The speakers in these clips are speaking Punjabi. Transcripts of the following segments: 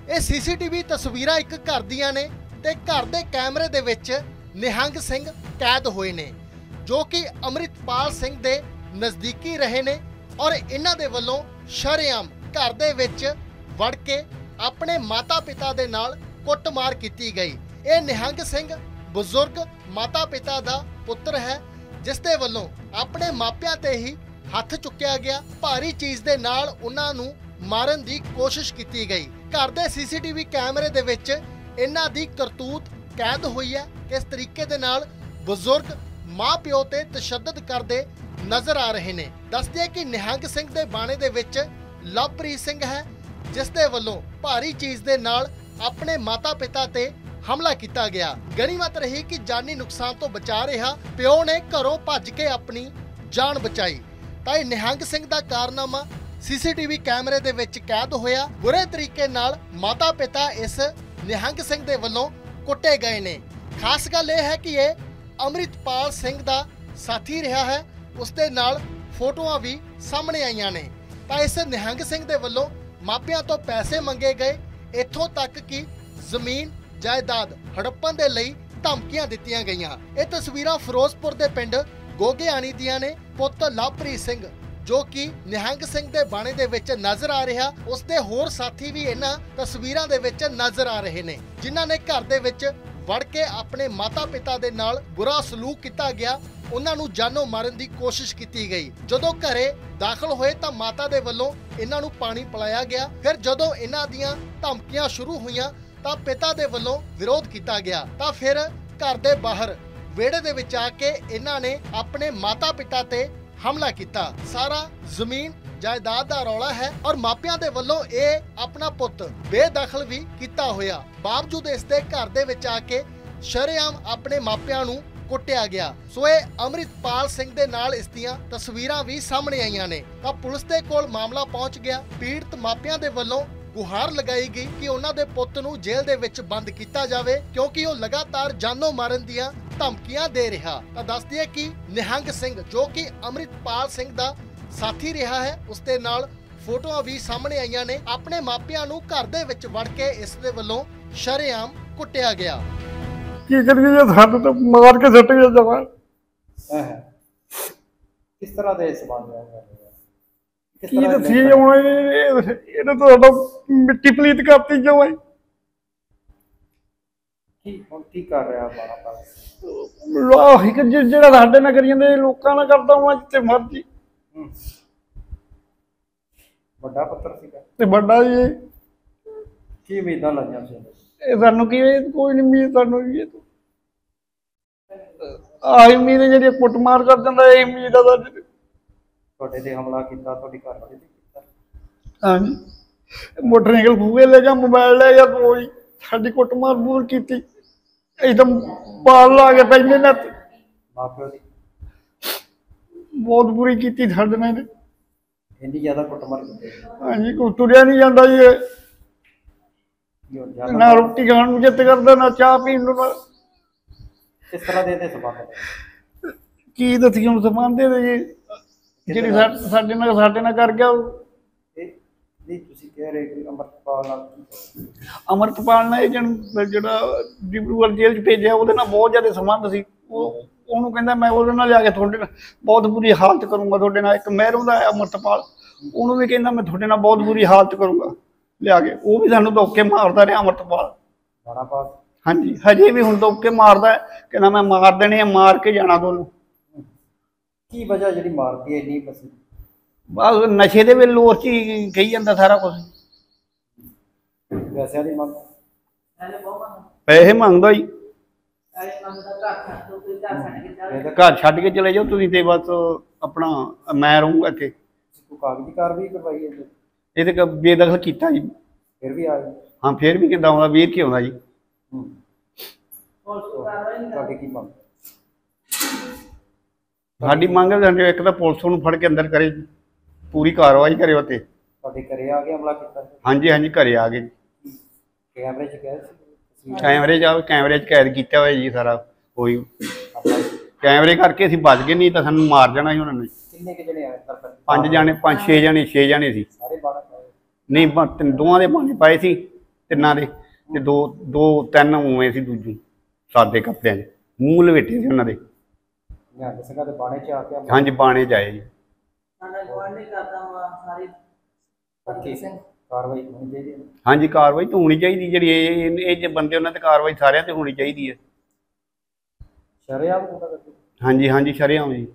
ਇਹ ਸੀਸੀਟੀਵੀ ਤਸਵੀਰਾਂ ਇੱਕ ਘਰ ਦੀਆਂ ਨੇ ਤੇ ਘਰ ਦੇ ਕੈਮਰੇ ਦੇ ਵਿੱਚ ਨਿਹੰਗ ਸਿੰਘ ਕੈਦ ਹੋਏ ਨੇ ਜੋ ਕਿ ਅੰਮ੍ਰਿਤਪਾਲ ਸਿੰਘ ਦੇ ਨਜ਼ਦੀਕੀ ਰਹੇ ਨੇ ਔਰ ਇਹਨਾਂ ਦੇ ਵੱਲੋਂ ਸ਼ਰੇਆਮ ਘਰ ਦੇ ਵਿੱਚ ਵੜ ਕੇ ਆਪਣੇ ਮਾਤਾ ਪਿਤਾ ਦੇ ਨਾਲ ਕੁੱਟਮਾਰ ਕੀਤੀ ਗਈ। ਇਹ ਨਿਹੰਗ ਸਿੰਘ ਬਜ਼ੁਰਗ ਮਾਤਾ ਪਿਤਾ ਦਾ ਪੁੱਤਰ ਹੈ ਜਿਸ ਦੇ ਵੱਲੋਂ ਆਪਣੇ ਮਾਪਿਆਂ ਤੇ ਹੀ ਹੱਥ ਚੁੱਕਿਆ ਗਿਆ। ਭਾਰੀ ਚੀਜ਼ ਦੇ ਨਾਲ ਉਹਨਾਂ ਨੂੰ ਮਾਰਨ ਦੀ ਕੋਸ਼ਿਸ਼ ਕੀਤੀ ਗਈ। ਘਰ ਦੇ ਸੀਸੀਟੀਵੀ ਕੈਮਰੇ ਦੇ ਵਿੱਚ ਇਹਨਾਂ ਦੀ ਕਰਤੂਤ ਕੈਦ ਹੋਈ ਹੈ। ਕਿਸ ਤਰੀਕੇ ਦੇ ਨਾਲ ਬਜ਼ੁਰਗ ਮਾਂ ਪਿਓ ਤੇ ਤਸ਼ੱਦਦ ਕਰਦੇ ਨਜ਼ਰ ਆ ਰਹੇ ਨੇ। ਦੱਸਦੇ ਕਿ ਨਿਹੰਗ ਸਿੰਘ ਦੇ ਬਾਣੇ ਦੇ ਵਿੱਚ ਲਵਪ੍ਰੀਤ ਸਿੰਘ ਹੈ ਜਿਸ ਦੇ ਵੱਲੋਂ ਭਾਰੀ ਚੀਜ਼ ਦੇ ਨਾਲ ਆਪਣੇ ਮਾਤਾ ਪਿਤਾ ਤੇ ਹਮਲਾ ਕੀਤਾ ਗਿਆ। ਗਨੀਮਤ ਰਹੀ ਕਿ ਜਾਨੀ ਨੁਕਸਾਨ ਤੋਂ ਬਚਾ ਰਿਹਾ ਪਿਓ ਨੇ ਘਰੋਂ ਭੱਜ ਕੇ ਆਪਣੀ ਜਾਨ ਬਚਾਈ। ਤਾਂ ਇਹ ਨਿਹੰਗ ਸਿੰਘ ਦਾ ਕਾਰਨਾਮਾ ਸੀਸੀਟੀਵੀ ਕੈਮਰੇ ਦੇ ਵਿੱਚ ਕੈਦ ਹੋਇਆ। ਬੁਰੇ ਤਰੀਕੇ ਨਾਲ ਮਾਤਾ ਪਿਤਾ ਇਸ ਨਿਹੰਗ ਸਿੰਘ ਦੇ ਵੱਲੋਂ ਕੁੱਟੇ ਗਏ ਨੇ। ਖਾਸ ਗੱਲ ਇਹ ਹੈ ਕਿ ਇਹ ਅੰਮ੍ਰਿਤਪਾਲ ਸਿੰਘ ਦਾ ਸਾਥੀ ਰਿਹਾ ਹੈ। ਉਸ ਦੇ ਨਾਲ ਫੋਟੋਆਂ ਵੀ ਸਾਹਮਣੇ ਆਈਆਂ ਨੇ। ਤਾਂ ਇਸ ਨਿਹੰਗ ਸਿੰਘ ਦੇ ਵੱਲੋਂ ਮਾਪਿਆਂ ਤੋਂ ਪੈਸੇ ਮੰਗੇ ਗਏ, ਇੱਥੋਂ ਤੱਕ ਕਿ ਜ਼ਮੀਨ ਜਾਇਦਾਦ ਹੜੱਪਣ ਦੇ ਲਈ ਧਮਕੀਆਂ ਦਿੱਤੀਆਂ ਗਈਆਂ। ਇਹ ਤਸਵੀਰਾਂ ਫਿਰੋਜ਼ਪੁਰ ਦੇ ਪਿੰਡ ਗੋਗਿਆਣੀ ਦੀਆਂ ਨੇ। ਪੁੱਤ ਲਵਪ੍ਰੀਤ ਸਿੰਘ ਜੋ ਕਿ ਨਿਹੰਗ ਸਿੰਘ ਦੇ ਬਾਣੇ ਦੇ ਵਿੱਚ ਨਜ਼ਰ ਆ ਰਿਹਾ, ਉਸ ਦੇ ਹੋਰ ਸਾਥੀ ਵੀ ਇਹਨਾਂ ਤਸਵੀਰਾਂ ਦੇ ਵਿੱਚ ਨਜ਼ਰ ਆ ਰਹੇ ਨੇ ਜਿਨ੍ਹਾਂ ਨੇ ਘਰ ਦੇ ਵਿੱਚ ਵੜ ਕੇ ਆਪਣੇ ਮਾਤਾ ਪਿਤਾ ਦੇ ਨਾਲ ਬੁਰਾ ਸਲੂਕ ਕੀਤਾ ਗਿਆ। ਉਹਨਾਂ ਨੂੰ ਜਾਨੋਂ ਮਾਰਨ ਦੀ ਕੋਸ਼ਿਸ਼ ਕੀਤੀ ਗਈ। ਜਦੋਂ ਘਰੇ ਦਾਖਲ ਹੋਏ ਤਾਂ ਮਾਤਾ ਦੇ ਵੱਲੋਂ ਇਹਨਾਂ ਨੂੰ ਪਾਣੀ ਪਿਲਾਇਆ ਗਿਆ। ਫਿਰ ਜਦੋਂ ਇਹਨਾਂ ਦੀਆਂ ਧਮਕੀਆਂ ਸ਼ੁਰੂ ਹੋਈਆਂ ਤਾਂ ਪਿਤਾ ਦੇ ਵੱਲੋਂ ਵਿਰੋਧ ਕੀਤਾ ਗਿਆ। ਤਾਂ ਫਿਰ ਘਰ ਦੇ ਬਾਹਰ ਵਿਹੜੇ ਦੇ ਵਿੱਚ ਆ ਕੇ ਇਹਨਾਂ ਨੇ ਆਪਣੇ ਮਾਤਾ ਪਿਤਾ ਤੇ ਹਮਲਾ ਕੀਤਾ। ਸਾਰਾ ਜ਼ਮੀਨ ਜਾਇਦਾਦ ਦਾ ਰੌਲਾ ਹੈ ਔਰ ਮਾਪਿਆਂ ਦੇ ਵੱਲੋਂ ਇਹ ਆਪਣਾ ਪੁੱਤ ਬੇਦਖਲ ਵੀ ਕੀਤਾ ਹੋਇਆ। ਬਾਵਜੂਦ ਇਸ ਦੇ ਘਰ ਦੇ ਵਿੱਚ ਆ ਕੇ ਸ਼ਰੇਆਮ ਆਪਣੇ ਮਾਪਿਆਂ ਨੂੰ ਕੁੱਟਿਆ ਗਿਆ। ਸੋ ਇਹ ਅੰਮ੍ਰਿਤਪਾਲ ਸਿੰਘ ਦੇ ਨਾਲ ਇਸ ਦੀਆਂ ਤਸਵੀਰਾਂ ਵੀ ਸਾਹਮਣੇ ਆਈਆਂ ਨੇ। ਤਾਂ ਪੁਲਿਸ ਦੇ ਕੋਲ ਮਾਮਲਾ ਪਹੁੰਚ ਗਿਆ। ਪੀੜਤ ਮਾਪਿਆਂ ਦੇ ਵੱਲੋਂ ਗੁਹਾਰ ਲਗਾਈ ਗਈ ਕਿ ਉਹਨਾਂ ਦੇ ਪੁੱਤ ਨੂੰ ਜੇਲ੍ਹ ਦੇ ਵਿੱਚ ਬੰਦ ਕੀਤਾ ਜਾਵੇ ਕਿਉਂਕਿ ਉਹ ਲਗਾਤਾਰ ਜਾਨੋਂ ਮਾਰਨ ਦੀਆਂ ਧਮਕੀਆਂ ਦੇ ਰਿਹਾ। ਤਾਂ ਦੱਸ ਦਈਏ ਕਿ ਨਿਹੰਗ ਸਿੰਘ ਜੋ ਕਿ ਅੰਮ੍ਰਿਤਪਾਲ ਸਿੰਘ ਦਾ ਸਾਥੀ ਰਿਹਾ ਹੈ, ਉਸ ਦੇ ਨਾਲ ਫੋਟੋਆਂ ਵੀ ਸਾਹਮਣੇ ਆਈਆਂ ਨੇ। ਆਪਣੇ ਮਾਪਿਆਂ ਨੂੰ ਘਰ ਦੇ ਵਿੱਚ ਵੜ ਕੇ ਇਸ ਦੇ ਵੱਲੋਂ ਸ਼ਰੇਆਮ ਕੁੱਟਿਆ ਗਿਆ। ਕੀ ਕਰੀਏ ਸਾਨੂੰ ਤਾਂ ਮਾਰ ਕੇ ਸੁੱਟ ਗਿਆ ਜਮਾ। ਕਿਸ ਤਰ੍ਹਾਂ ਦੇ ਸਬੰਧ ਹੈ? ਕੀ ਦੱਸੀਏ ਹੁਣ ਇਹਨੇ ਤਾਂ ਸਾਡਾ ਮਿੱਟੀ ਪਲੀਤ ਕਰਤੀ ਜਮਾ। ਕੀ ਕਰ ਰਿਹਾ ਬਾਣਾ ਪਾਸ? ਆਹੀ ਕਿ ਜਿਹੜਾ ਸਾਡੇ ਨਾਲ ਕਰੀ ਜਾਂਦੇ ਲੋਕਾਂ ਨਾਲ ਕਰਦਾ ਹਾਂ ਜਿੱਥੇ ਮਰਜੀ। ਵੱਡਾ ਪੁੱਤਰ ਸੀਗਾ ਤੇ ਵੱਡਾ ਜੀ। ਕੀ ਉਮੀਦਾਂ ਲਾਈਆਂ ਸੀ? ਇਹ ਸਾਨੂੰ ਕੀ ਕੋਈ ਨਹੀਂ ਉਮੀਦ ਸਾਨੂੰ ਇਹ ਤੋਂ ਆਹੀ ਉਮੀਦ ਜਿਹੜੀ ਕੁੱਟਮਾਰ ਕਰ ਦਿੰਦਾ ਇਹ ਉਮੀਦ ਆ ਸਾਡੀ। ਤੁਹਾਡੇ ਤੇ ਹਮਲਾ ਕੀਤਾ, ਤੁਹਾਡੀ ਘਰ ਵਾਲੇ ਤੇ ਕੀਤਾ? ਹਾਂਜੀ, ਮੋਟਰਸਾਈਕਲ ਖੂਹੇ ਲੈ ਗਿਆ, ਮੋਬਾਈਲ ਲੈ ਗਿਆ, ਕੋਈ ਸਾਡੀ ਕੁੱਟਮਾਰ ਬੂਰ ਕੀਤੀ। ਇੱਕਦਮ ਪਾਲ ਲਾ ਕੇ ਪੈਂਦੇ ਨੇ। ਮਾਪਿਓ ਦੀ ਬਹੁਤ ਬੁਰੀ ਕੀਤੀ ਸਾਡੇ ਨਾਲ। ਇੰਨੀ ਜ਼ਿਆਦਾ ਕੁੱਟਮਾਰ ਕੀਤੀ? ਹਾਂਜੀ, ਕੋਈ ਤੁਰਿਆ ਨਹੀਂ ਜਾਂਦਾ ਜੀ। ਨਾ ਰੋਟੀ ਖਾਣ ਨੂੰ ਜਿੱਤ ਕਰਦਾ, ਨਾ ਚਾਹ ਪੀਣ ਨੂੰ। ਕਿਸ ਤਰ੍ਹਾਂ ਦੇ ਸਬੰਧ? ਕੀ ਦੱਸੀਏ ਹੁਣ ਸਬੰਧ ਦੇ ਜੀ ਜਿਹੜੀ ਸਾਡੇ ਨਾਲ ਕਰ ਗਿਆ। ਨਹੀਂ ਤੁਸੀਂ ਕਹਿ ਰਹੇ ਕਿ ਅੰਮ੍ਰਿਤਪਾਲ ਨਾਲ ਜਿਹੜਾ ਡਿਬਰੂਗੜ੍ਹ ਜੇਲ੍ਹ 'ਚ ਭੇਜਿਆ ਉਹਦੇ ਨਾਲ ਬਹੁਤ ਜ਼ਿਆਦਾ ਸੰਬੰਧ ਸੀ। ਉਹਨੂੰ ਕਹਿੰਦਾ ਮੈਂ ਉਹਦੇ ਨਾਲ ਲਿਆ ਕੇ ਤੁਹਾਡੇ ਨਾਲ ਬਹੁਤ ਬੁਰੀ ਹਾਲਤ ਕਰੂੰਗਾ। ਤੁਹਾਡੇ ਨਾਲ ਇੱਕ ਮਹਿਰੋਂ ਦਾ ਅੰਮ੍ਰਿਤਪਾਲ, ਉਹਨੂੰ ਵੀ ਕਹਿੰਦਾ ਮੈਂ ਤੁਹਾਡੇ ਨਾਲ ਬਹੁਤ ਬੁਰੀ ਹਾਲਤ ਕਰੂੰਗਾ ਲਿਆ ਕੇ। ਉਹ ਵੀ ਸਾਨੂੰ ਧੋਕੇ ਮਾਰਦਾ ਰਿਹਾ ਅੰਮ੍ਰਿਤਪਾਲ। ਹਾਂਜੀ, ਹਜੇ ਵੀ ਹੁਣ ਧੋਕੇ ਮਾਰਦਾ। ਕਹਿੰਦਾ ਮੈਂ ਮਾਰ ਦੇਣੇ ਆ, ਮਾਰ ਕੇ ਜਾਣਾ ਤੁਹਾਨੂੰ। ਕੀ ਵਜ੍ਹਾ ਜਿਹੜੀ ਮਾਰਦੀ ਹੈ ਇੰਨੀ? ਬਸ ਨਸ਼ੇ ਦੇ ਵੇਲੇ ਲੋਰ 'ਚ ਹੀ ਕਹੀ ਜਾਂਦਾ ਸਾਰਾ ਕੁਛ। ਪੈਸਿਆਂ ਦੀ ਮੰਗ, ਪੈਸੇ ਮੰਗਦਾ ਜੀ। ਘਰ ਛੱਡ ਕੇ ਚਲੇ ਜਾਓ ਤੁਸੀਂ ਤੇ ਬਸ ਆਪਣਾ ਮੈਂ ਰਹੂੰਗਾ ਇੱਥੇ। ਕਾਗਜ਼ੀ ਕਾਰਵਾਈ ਕਰਵਾਈ ਹੈ? ਇਹ ਤੇ ਬੇਦਖਲ ਕੀਤਾ ਜੀ। ਫਿਰ ਵੀ ਆ? ਹਾਂ, ਫਿਰ ਵੀ ਕਿੱਦਾਂ ਆਉਂਦਾ, ਵੀਰ ਕੀ ਆਉਂਦਾ ਜੀ। ਤੁਹਾਡੀ ਕੀ ਮੰਗ? ਸਾਡੀ ਮੰਗ ਹੈ ਇੱਕ ਤਾਂ ਪੁਲਿਸ ਨੂੰ ਫੜ ਕੇ ਅੰਦਰ ਕਰੇ, ਪੂਰੀ ਕਾਰਵਾਈ ਕਰੇ ਉੱਤੇ। ਤੁਹਾਡੇ ਘਰੇ ਆ ਕੇ ਹਮਲਾ ਕੀਤਾ? ਹਾਂਜੀ ਹਾਂਜੀ, ਘਰੇ ਆ ਗਏ। ਕੈਮਰੇ 'ਚ ਕੈਦ? ਕੈਮਰੇ 'ਚ ਕੈਦ ਕੀਤਾ ਹੋਇਆ ਜੀ ਸਾਰਾ। ਕੋਈ ਕੈਮਰੇ ਕਰਕੇ ਅਸੀਂ ਬਚ ਗਏ, ਨਹੀਂ ਤਾਂ ਸਾਨੂੰ ਮਾਰ ਜਾਣਾ ਸੀ ਉਹਨਾਂ ਨੇ। ਕਿੰਨੇ ਕੁ ਜਣੇ ਆਏ? 5 ਜਾਣੇ, 5-6 ਜਾਣੇ, 6 ਜਾਣੇ ਸੀ। ਸਾਰੇ ਬਾਣਾ ਪਾਏ? ਨਹੀਂ, ਦੋਵਾਂ ਦੇ ਬਾਣੇ ਪਾਏ ਸੀ ਤਿੰਨਾਂ ਦੇ, ਤੇ ਦੋ ਤਿੰਨ ਉਵੇਂ ਸੀ ਦੂਜੂ ਸਾਦੇ ਕੱਪੜਿਆਂ 'ਚ, ਮੂੰਹ ਲਵੇਟੇ ਸੀ ਉਹਨਾਂ ਦੇ। ਨਿਹੰਗ ਸਿੰਘਾਂ ਦੇ ਬਾਣੇ 'ਚ ਆ ਕੇ ਹਾਂਜੀ ਬਾਣੇ 'ਚ ਆਏ ਜੀ। ਸਾਡਾ ਗਵਾਂਢੀ ਕਰਦਾ ਵਾ ਸਾਰੀ ਕੀ ਕਾਰਵਾਈ ਹੋਣੀ ਚਾਹੀਦੀ ਹੈ? ਹਾਂਜੀ ਕਾਰਵਾਈ ਤਾਂ ਹੋਣੀ ਚਾਹੀਦੀ, ਜਿਹੜੀ ਇਹ ਜੇ ਬੰਦੇ ਉਹਨਾਂ ਤੇ ਕਾਰਵਾਈ ਸਾਰਿਆਂ ਤੇ ਹੋਣੀ ਚਾਹੀਦੀ ਹੈ। ਸ਼ਰੇਆਮ ਹੁੰਦਾ ਕਰਦੇ? ਹਾਂਜੀ ਹਾਂਜੀ ਸ਼ਰੇਆਮ ਜੀ।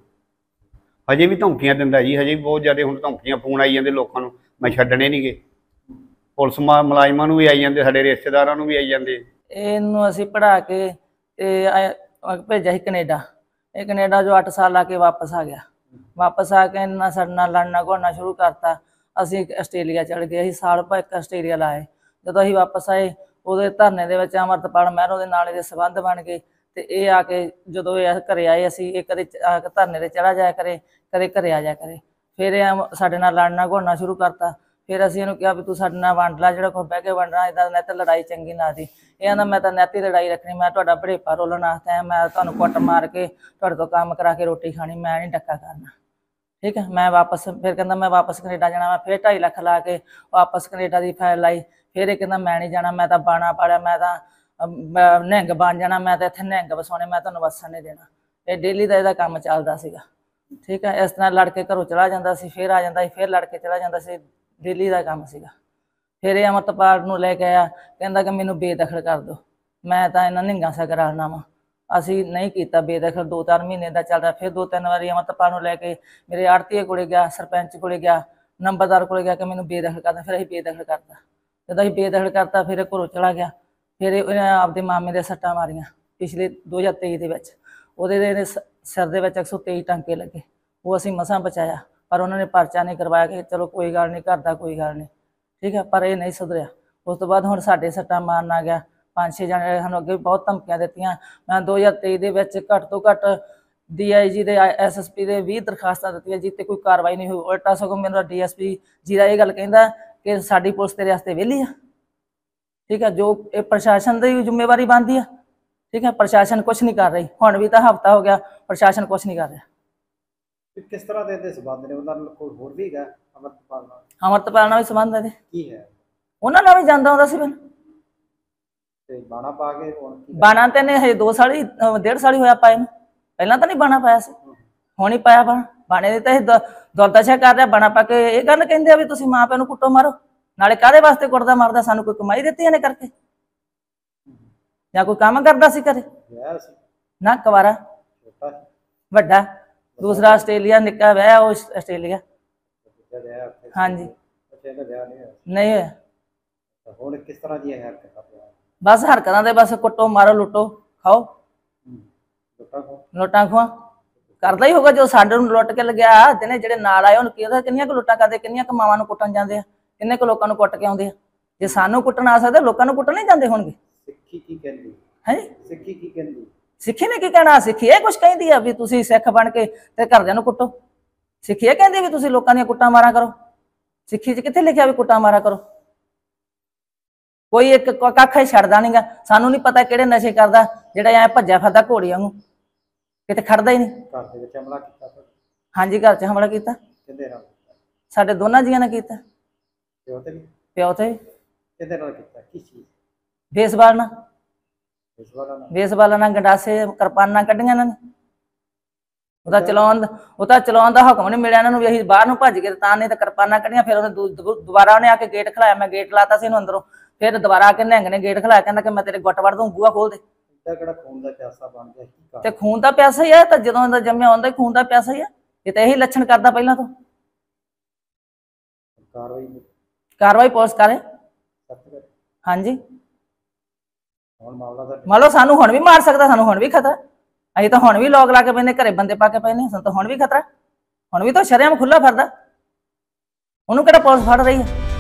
ਹਜੇ ਵੀ ਧਮਕੀਆਂ ਦਿੰਦਾ ਜੀ, ਹਜੇ ਵੀ ਬਹੁਤ ਜ਼ਿਆਦਾ ਹੁਣ ਧਮਕੀਆਂ ਫੋਨ ਆਈ ਜਾਂਦੇ ਲੋਕਾਂ ਨੂੰ, ਮੈਂ ਛੱਡਣੇ ਨਹੀਂ ਗੇ। ਪੁਲਿਸ ਮੁਲਾਜ਼ਮਾਂ ਨੂੰ ਵੀ ਆਈ ਜਾਂਦੇ, ਸਾਡੇ ਰਿਸ਼ਤੇਦਾਰਾਂ ਨੂੰ ਵੀ ਆਈ ਜਾਂਦੇ। ਇਹਨੂੰ ਅਸੀਂ ਪੜ੍ਹਾ ਕੇ ਤੇ ਭੇਜਿਆ ਸੀ ਕੈਨੇਡਾ। ਇਹ ਕੈਨੇਡਾ ਜੋ 8 ਸਾਲ ਲਾ ਕੇ ਵਾਪਸ ਆ ਗਿਆ। ਵਾਪਸ ਆ ਕੇ ਇਹਨਾਂ ਸਾਡੇ ਨਾਲ ਲੜਨਾ ਘੋੜਨਾ ਸ਼ੁਰੂ ਕਰਤਾ। ਅਸੀਂ ਆਸਟ੍ਰੇਲੀਆ ਚਲੇ ਗਏ, ਅਸੀਂ ਸਾਲ ਭਰ ਇੱਕ ਆਸਟ੍ਰੇਲੀਆ ਲਾਏ। ਜਦੋਂ ਅਸੀਂ ਵਾਪਸ ਆਏ ਉਹਦੇ ਧਰਨੇ ਦੇ ਵਿੱਚ ਅਮਰਤਪਾਲ ਮਹਿਰੋ ਦੇ ਨਾਲ ਇਹਦੇ ਸੰਬੰਧ ਬਣ ਗਏ। ਤੇ ਇਹ ਆ ਕੇ ਜਦੋਂ ਇਹ ਘਰੇ ਆਏ, ਅਸੀਂ ਇਹ ਕਦੇ ਆ ਕੇ ਧਰਨੇ ਤੇ ਚੜਾ ਜਾਇਆ ਕਰੇ, ਕਦੇ ਘਰੇ ਆ ਜਾਇਆ ਕਰੇ। ਫਿਰ ਇਹ ਸਾਡੇ ਨਾਲ ਲੜਨਾ ਘੋੜਨਾ ਸ਼ੁਰੂ ਕਰਤਾ। ਫਿਰ ਅਸੀਂ ਇਹਨੂੰ ਕਿਹਾ ਵੀ ਤੂੰ ਸਾਡੇ ਨਾਲ ਵੰਡ ਲਾ, ਜਿਹੜਾ ਕੋਈ ਬਹਿ ਕੇ ਵੰਡਣਾ, ਇੱਦਾਂ ਨਿੱਤ ਲੜਾਈ ਚੰਗੀ ਨਾ ਦੀ। ਇਹ ਕਹਿੰਦਾ ਮੈਂ ਤਾਂ ਨਿੱਤ ਹੀ ਲੜਾਈ ਰੱਖਣੀ, ਮੈਂ ਤੁਹਾਡਾ ਭੜੇਪਾ ਰੋਲਣ ਵਾਸਤੇ, ਮੈਂ ਤੁਹਾਨੂੰ ਕੁੱਟ ਮਾਰ ਕੇ ਤੁਹਾਡੇ ਤੋਂ ਕੰਮ ਕਰਾ ਕੇ ਰੋਟੀ ਖਾਣੀ, ਮੈਂ ਨਹੀਂ ਡੱਕਾ ਕਰਨਾ। ਠੀਕ ਹੈ, ਮੈਂ ਵਾਪਸ ਫਿਰ ਕਹਿੰਦਾ ਮੈਂ ਵਾਪਸ ਕੈਨੇਡਾ ਜਾਣਾ। ਮੈਂ ਫਿਰ 2.5 ਲੱਖ ਲਾ ਕੇ ਵਾਪਸ ਕੈਨੇਡਾ ਦੀ ਫਾਈਲ ਲਾਈ। ਫਿਰ ਇਹ ਕਹਿੰਦਾ ਮੈਂ ਨਹੀਂ ਜਾਣਾ, ਮੈਂ ਤਾਂ ਬਾਣਾ ਪਾੜਿਆ, ਮੈਂ ਤਾਂ ਨਿਹੰਗ ਬਣ ਜਾਣਾ, ਮੈਂ ਤਾਂ ਇੱਥੇ ਨਿਹੰਗ ਵਸਾਉਣੇ, ਮੈਂ ਤੁਹਾਨੂੰ ਵਸਣ ਨਹੀਂ ਦੇਣਾ। ਇਹ ਡੇਲੀ ਦਾ ਇਹਦਾ ਕੰਮ ਚੱਲਦਾ ਸੀਗਾ। ਠੀਕ ਹੈ, ਇਸ ਤਰ੍ਹਾਂ ਲੜ ਕੇ ਘਰੋਂ ਚਲਾ ਜਾਂਦਾ ਸੀ, ਫਿਰ ਆ ਜਾਂਦਾ ਸੀ, ਫਿਰ ਲੜ ਕੇ ਚਲਾ ਜਾਂਦਾ ਸੀ, ਡੇਲੀ ਦਾ ਕੰਮ ਸੀਗਾ। ਫਿਰ ਇਹ ਅਮਰਤਪਾਲ ਨੂੰ ਲੈ ਕੇ ਆਇਆ, ਕਹਿੰਦਾ ਕਿ ਮੈਨੂੰ ਬੇਦਖਲ ਕਰ ਦਿਓ, ਮੈਂ ਤਾਂ ਇਹਨਾਂ ਨਿਹੰਗਾਂ ਸੇ ਕਰਾਉਣਾ ਵਾ। ਅਸੀਂ ਨਹੀਂ ਕੀਤਾ ਬੇਦਖਲ, 2-4 ਮਹੀਨੇ ਦਾ ਚੱਲਦਾ। ਫਿਰ 2-3 ਵਾਰੀ ਅਮਰਤਪਾਲ ਨੂੰ ਲੈ ਕੇ ਮੇਰੇ ਆੜਤੀਏ ਕੋਲੇ ਗਿਆ, ਸਰਪੰਚ ਕੋਲੇ ਗਿਆ, ਨੰਬਰਦਾਰ ਕੋਲੇ ਗਿਆ ਕਿ ਮੈਨੂੰ ਬੇਦਖਲ ਕਰਦਾ। ਫਿਰ ਅਸੀਂ ਬੇਦਖਲ ਕਰਤਾ। ਜਦੋਂ ਅਸੀਂ ਬੇਦਖਲ ਕਰਤਾ ਫਿਰ ਇਹ ਘਰੋਂ ਚਲਾ ਗਿਆ। ਫਿਰ ਇਹਨੇ ਆਪਦੇ ਮਾਮੇ ਦੇ ਸੱਟਾਂ ਮਾਰੀਆਂ ਪਿਛਲੇ 2023 ਦੇ ਵਿੱਚ। ਉਹਦੇ ਸਿਰ ਦੇ ਵਿੱਚ 123 ਟਾਂਕੇ ਲੱਗੇ। ਉਹ ਅਸੀਂ ਮਸਾਂ ਬਚਾਇਆ, ਪਰ ਉਹਨਾਂ ਨੇ ਪਰਚਾ ਨਹੀਂ ਕਰਵਾਇਆ ਕਿ ਚਲੋ ਕੋਈ ਗੱਲ ਨਹੀਂ, ਕਰਦਾ ਕੋਈ ਗੱਲ ਨਹੀਂ। ਠੀਕ ਹੈ, ਪਰ ਇਹ ਨਹੀਂ ਸੁਧਰਿਆ। ਉਸ ਤੋਂ ਬਾਅਦ ਹੁਣ ਸਾਡੇ ਸੱਟਾਂ ਮਾਰਨ ਆ ਗਿਆ। 5-6 ਜਣੇ ਸਾਨੂੰ ਅੱਗੇ ਵੀ ਬਹੁਤ ਧਮਕੀਆਂ ਦਿੱਤੀਆਂ। ਮੈਂ 2023 ਦੇ ਵਿੱਚ ਘੱਟ ਤੋਂ ਘੱਟ DIG ਦੇ SSP ਦੇ 20 ਦਰਖਾਸਤਾਂ ਦਿੱਤੀਆਂ, ਜਿੱਤੇ ਕੋਈ ਕਾਰਵਾਈ ਨਹੀਂ ਹੋਈ। ਉਲਟਾ ਸਗੋਂ ਮੇਰਾ DSP ਜੀਰਾ ਇਹ ਗੱਲ ਕਹਿੰਦਾ ਕਿ ਸਾਡੀ ਪੁਲਿਸ ਤੇਰੇ ਵਾਸਤੇ ਵਿਹਲੀ ਆ। ਠੀਕ ਹੈ, ਜੋ ਇਹ ਪ੍ਰਸ਼ਾਸਨ ਦੀ ਜ਼ਿੰਮੇਵਾਰੀ ਬਣਦੀ ਆ। ਠੀਕ ਹੈ, ਪ੍ਰਸ਼ਾਸਨ ਕੁਛ ਨਹੀਂ ਕਰ ਰਹੀ। ਹੁਣ ਵੀ ਤਾਂ ਹਫ਼ਤਾ ਹੋ ਗਿਆ, ਪ੍ਰਸ਼ਾਸਨ ਕੁਛ ਨਹੀਂ ਕਰ ਰਿਹਾ। ਕਿਸ ਤਰ੍ਹਾਂ ਦੇ ਸਬੰਧ ਨੇ ਉਹਨਾਂ ਨਾਲ? ਕੋਈ ਹੋਰ ਵੀ ਹੈਗਾ ਅਮਰਤਪਾਲ ਨਾਲ? ਅਮਰਤਪਾਲ ਨਾਲ ਵੀ ਸੰਬੰਧ ਹੈ। ਕੀ ਹੈ? ਉਹਨਾਂ ਨਾਲ ਵੀ ਜਾਂਦਾ ਹੁੰਦਾ ਸੀ ਪਹਿਲਾਂ। ਤੇ ਬਾਣਾ ਪਾ ਕੇ ਹੁਣ ਬਾਣਾ ਤੇ ਨੇ ਹਜੇ 2 ਸਾਲ ਹੀ 1.5 ਸਾਲ ਹੀ ਹੋਇਆ ਪਾਏ ਨੂੰ। ਪਹਿਲਾਂ ਤਾਂ ਨਹੀਂ ਬਾਣਾ ਪਾਇਆ ਸੀ, ਹੁਣ ਹੀ ਪਾਇਆ ਬਾਣਾ। ਬਾਣੇ ਦੇ ਤਾਂ ਇਹ ਦੌਲਤਾਸ਼ਾ ਕਰ ਰਿਹਾ, ਬਾਣਾ ਪਾ ਕੇ ਇਹ ਗੱਲ ਕਹਿੰਦੇ ਆ ਵੀ ਤੁਸੀਂ ਮਾਂ ਪਿਓ ਨੂੰ ਕੁੱਟੋ ਮਾਰੋ। ਨਾਲੇ ਕਾਹਦੇ ਵਾਸਤੇ ਕੁੱਟਦਾ ਮਾਰਦਾ? ਸਾਨੂੰ ਕੋਈ ਕਮਾਈ ਦਿੱਤੀ ਇਹਨੇ ਕਰਕੇ, ਜਾਂ ਕੋਈ ਕੰਮ ਕਰਦਾ ਸੀ ਘਰੇ? ਵਿਆਹ ਸੀ ਨਾ, ਕੁਵਾਰਾ। ਛੋਟਾ ਸੀ? ਵੱਡਾ, ਦੂਸਰਾ ਆਸਟ੍ਰੇਲੀਆ, ਨਿੱਕਾ ਵਿਆਹ ਉਹ ਆਸਟ੍ਰੇਲੀਆ। ਵਿਆਹ ਉੱਥੇ? ਹਾਂਜੀ। ਅੱਛਾ, ਇਹਦਾ ਵਿਆਹ ਨਹੀਂ ਹੋਇਆ? ਨਹੀਂ ਹੋਇਆ। ਹੁਣ ਕਿਸ ਤਰ੍ਹਾਂ ਦੀ ਹੈ ਹਰਕਤਾਂ? ਬਸ ਹਰਕਤਾਂ ਦੇ ਬਸ ਕੁੱਟੋ ਮਾਰੋ ਲੁੱਟੋ ਖਾਓ। ਲੁੱਟਾਂ ਖੋਆ ਕਰਦਾ ਹੀ ਹੋਗਾ ਜੋ ਸਾਡੇ ਨੂੰ ਲੁੱਟ ਕੇ ਲੱਗਿਆ। ਜਿਹਨੇ ਜਿਹੜੇ ਨਾਲ ਆਏ ਉਹਨੂੰ ਕਿੰਨੀਆਂ ਕੁ ਲੁੱਟਾਂ ਕਰਦੇ, ਕਿੰਨੀਆਂ ਕੁ ਮਾਵਾਂ ਨੂੰ ਕੁੱਟਣ ਜਾਂਦੇ ਆ, ਕਿੰਨੇ ਕੁ ਲੋਕਾਂ ਨੂੰ ਕੁੱਟ ਕੇ ਆਉਂਦੇ ਆ। ਜੇ ਸਾਨੂੰ ਕੁੱਟਣ ਆ ਸਕਦੇ, ਲੋਕਾਂ ਨੂੰ ਕੁੱਟਣ ਨਹੀਂ ਜਾਂਦੇ ਹੋਣਗੇ। ਸਿੱਖੀ ਕੀ ਕਹਿੰਦੀ ਹੈ? ਸਿੱਖੀ ਕੀ ਕਹਿੰਦੀ? ਸਿੱਖੀ ਨੇ ਕੀ ਕਹਿਣਾ? ਸਿੱਖੀ ਇਹ ਕੁਛ ਕਹਿੰਦੀ ਆ ਵੀ ਤੁਸੀਂ ਸਿੱਖ ਬਣ ਕੇ ਤੇ ਘਰਦਿਆਂ ਨੂੰ ਕੁੱਟੋ। ਸਿੱਖੀ ਇਹ ਕਹਿੰਦੀ ਵੀ ਤੁਸੀਂ ਲੋਕਾਂ ਦੀਆਂ ਕੁੱਟਾਂ ਮਾਰਾਂ ਕਰੋ। ਸਿੱਖੀ 'ਚ ਕਿੱਥੇ ਲਿਖਿਆ ਵੀ ਕੁੱਟਾਂ ਮਾਰਾਂ ਕਰੋ? ਕੋਈ ਇੱਕ ਕੱਖ ਹੀ ਛੱਡਦਾ ਨਹੀਂਗਾ। ਸਾਨੂੰ ਨਹੀਂ ਪਤਾ ਕਿਹੜੇ ਨਸ਼ੇ ਕਰਦਾ ਜਿਹੜਾ ਐ ਭੱਜਿਆ ਫਿਰਦਾ ਘੋੜੀ ਵਾਂਗੂ, ਕਿਤੇ ਖੜਦਾ ਹੀ ਨਹੀਂ। ਘਰ ਦੇ ਵਿੱਚ ਹਮਲਾ ਕੀਤਾ? ਹਾਂਜੀ, ਘਰ 'ਚ ਹਮਲਾ ਕੀਤਾ। ਕਿਹਦੇ ਨਾਲ? ਸਾਡੇ ਦੋਨਾਂ ਜੀਆਂ ਨੇ ਕੀਤਾ। ਪਿਓ ਤੇ ਵੀ? ਪਿਓ ਤੇ। ਕਿਹਦੇ ਨਾਲ ਕੀਤਾ? ਕਿਸ ਚੀਜ਼? ਬੇਸਬਾਲ ਨਾਲ। ਬੇਸਬਾਲਾਂ ਨਾਲ ਗੰਡਾਸੇ ਕਿਰਪਾਨਾਂ ਕੱਢੀਆਂ ਇਹਨਾਂ ਨੇ। ਉਹਦਾ ਚਲਾਉਣ ਦਾ ਹੁਕਮ ਨਹੀਂ ਮਿਲਿਆ ਇਹਨਾਂ ਨੂੰ ਵੀ ਅਸੀਂ ਬਾਹਰ ਨੂੰ ਭੱਜ ਗਏ ਤਾਂ, ਨਹੀਂ ਤਾਂ ਕਿਰਪਾਨਾਂ ਕੱਢੀਆਂ। ਫਿਰ ਉਹਨੇ ਦੁਬਾਰਾ ਉਹਨੇ ਆ ਕੇ ਗੇਟ ਖਲਾਇਆ। ਮੈਂ ਗੇਟ ਲਾਤਾ ਸੀ ਇਹਨੂੰ ਅੰਦਰੋਂ। ਫਿਰ ਦੁਬਾਰਾ ਆ ਕੇ ਨਿਹੰਗ ਨੇ ਗੇਟ ਖਲਾਇਆ, ਕਹਿੰਦਾ ਕਿ ਮੈਂ ਤੇਰੇ ਗੁੱਟ ਵੜ ਦੂੰ, ਬੂਹਾ ਖੋਲ ਦੇ। ਕਿਹੜਾ ਖੂਨ ਦਾ ਪਿਆਸਾ ਬਣ ਗਿਆ? ਕੀ ਤੇ ਖੂਨ ਦਾ ਪਿਆਸਾ ਹੀ ਆ, ਤਾਂ ਜਦੋਂ ਦਾ ਜੰਮਿਆ ਹੁੰਦਾ ਹੀ ਖੂਨ ਦਾ ਪਿਆਸਾ ਹੀ ਆ। ਇਹ ਤਾਂ ਇਹੀ ਲੱਛਣ ਕਰਦਾ ਪਹਿਲਾਂ ਤੋਂ। ਕਾਰਵਾਈ ਪੁਲਿਸ ਕਰੇ। ਹਾਂਜੀ, ਮੰਨ ਲਓ ਸਾਨੂੰ ਹੁਣ ਵੀ ਮਾਰ ਸਕਦਾ, ਸਾਨੂੰ ਹੁਣ ਵੀ ਖਤਰਾ। ਅਸੀਂ ਤਾਂ ਹੁਣ ਵੀ ਲੋਕ ਲਾ ਕੇ ਪੈਂਦੇ, ਘਰੇ ਬੰਦੇ ਪਾ ਕੇ ਪੈਂਦੇ, ਸਾਨੂੰ ਤਾਂ ਹੁਣ ਵੀ ਖਤਰਾ। ਹੁਣ ਵੀ ਤਾਂ ਸ਼ਰੇਆਮ ਖੁੱਲਾ ਫਿਰਦਾ। ਉਹਨੂੰ ਕਿਹੜਾ ਪੁਲਿਸ ਫੜ ਰਹੀ ਹੈ?